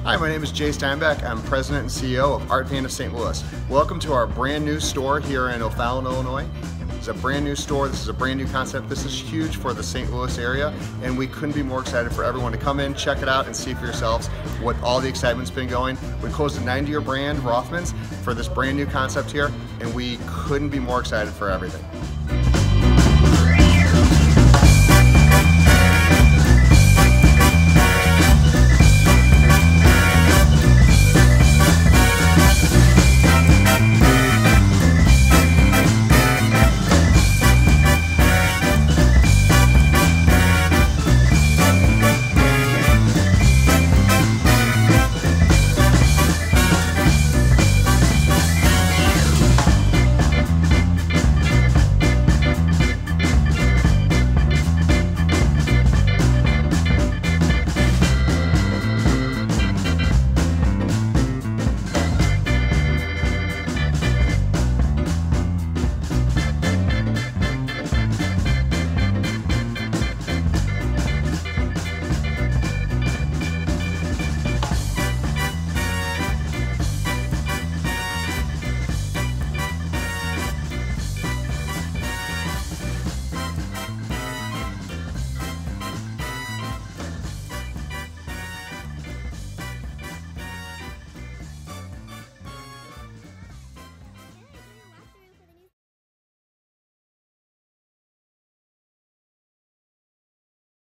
Hi, my name is Jay Steinback. I'm President and CEO of Art Van of St. Louis. Welcome to our brand new store here in O'Fallon, Illinois. It's a brand new store. This is a brand new concept. This is huge for the St. Louis area, and we couldn't be more excited for everyone to come in, check it out, and see for yourselves what all the excitement's been going. We closed a 90-year brand, Rothmans, for this brand new concept here, and we couldn't be more excited for everything.